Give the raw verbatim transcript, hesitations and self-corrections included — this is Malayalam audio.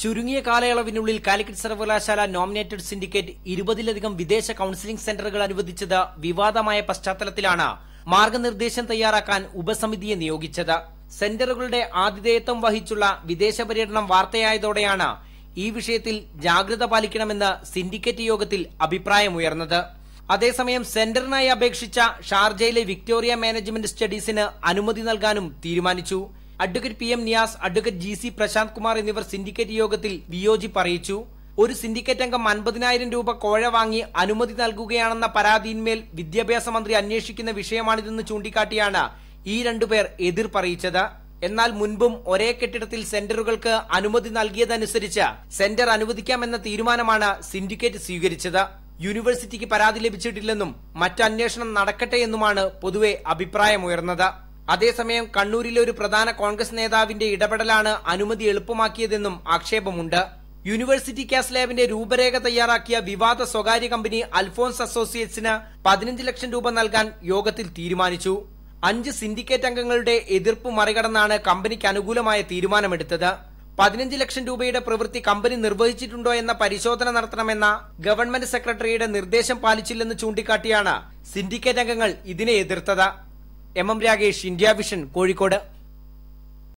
ചുരുങ്ങിയ കാലയളവിനുള്ളിൽ കാലിക്കറ്റ് സർവകലാശാല നോമിനേറ്റഡ് സിൻഡിക്കേറ്റ് ഇരുപതിലധികം വിദേശ കൌൺസിലിംഗ് സെന്ററുകൾ അനുവദിച്ചത് വിവാദമായ പശ്ചാത്തലത്തിലാണ് മാർഗനിർദ്ദേശം തയ്യാറാക്കാൻ ഉപസമിതിയെ നിയോഗിച്ചത്. സെന്ററുകളുടെ ആതിഥേയത്വം വഹിച്ചുള്ള വിദേശ പര്യടനം വാർത്തയായതോടെയാണ് ഈ വിഷയത്തിൽ ജാഗ്രത പാലിക്കണമെന്ന് സിൻഡിക്കേറ്റ് യോഗത്തിൽ അഭിപ്രായമുയർന്നത്. അതേസമയം സെന്ററിനായി അപേക്ഷിച്ച ഷാർജയിലെ വിക്ടോറിയ മാനേജ്മെന്റ് സ്റ്റഡീസിന് അനുമതി നൽകാനും തീരുമാനിച്ചു. Advocate P M Niyas, advocate G C Prashanth Kumar എന്നിവർ സിൻഡിക്കേറ്റ് യോഗത്തിൽ വിയോജിപ്പ് അറിയിച്ചു. ഒരു സിൻഡിക്കേറ്റ് അംഗം അൻപതിനായിരം രൂപ കോഴ വാങ്ങി അനുമതി നൽകുകയാണെന്ന പരാതിയിന്മേൽ വിദ്യാഭ്യാസ മന്ത്രി അന്വേഷിക്കുന്ന വിഷയമാണിതെന്ന് ചൂണ്ടിക്കാട്ടിയാണ് ഈ രണ്ടുപേർ എതിർപ്പറിയിച്ചത്. എന്നാൽ മുൻപും ഒരേ കെട്ടിടത്തിൽ സെന്ററുകൾക്ക് അനുമതി നൽകിയതനുസരിച്ച് സെന്റർ അനുവദിക്കാമെന്ന തീരുമാനമാണ് സിൻഡിക്കേറ്റ് സ്വീകരിച്ചത്. യൂണിവേഴ്സിറ്റിക്ക് പരാതി ലഭിച്ചിട്ടില്ലെന്നും മറ്റ് അന്വേഷണം നടക്കട്ടെ എന്നുമാണ് പൊതുവെ അഭിപ്രായമുയർന്നത്. അതേസമയം കണ്ണൂരിലെ ഒരു പ്രധാന കോൺഗ്രസ് നേതാവിന്റെ ഇടപെടലാണ് അനുമതി എളുപ്പമാക്കിയതെന്നും ആക്ഷേപമുണ്ട്. യൂണിവേഴ്സിറ്റി കാസ് ലാബിന്റെ രൂപരേഖ തയ്യാറാക്കിയ വിവാദ സ്വകാര്യ കമ്പനി അൽഫോൺസ് അസോസിയേറ്റ്സിന് പതിനഞ്ച് ലക്ഷം രൂപ നൽകാൻ യോഗത്തിൽ തീരുമാനിച്ചു. അഞ്ച് സിൻഡിക്കേറ്റ് അംഗങ്ങളുടെ എതിർപ്പ് മറികടന്നാണ് കമ്പനിക്ക് അനുകൂലമായ തീരുമാനമെടുത്തത്. പതിനഞ്ച് ലക്ഷം രൂപയുടെ പ്രവൃത്തി കമ്പനി നിർവഹിച്ചിട്ടുണ്ടോ എന്ന പരിശോധന നടത്തണമെന്ന ഗവൺമെന്റ് സെക്രട്ടറിയുടെ നിർദ്ദേശം പാലിച്ചില്ലെന്ന് ചൂണ്ടിക്കാട്ടിയാണ് സിൻഡിക്കേറ്റ് അംഗങ്ങൾ ഇതിനെ എതിർത്തത്. M M Ragesh, India Vision, Kozhikode.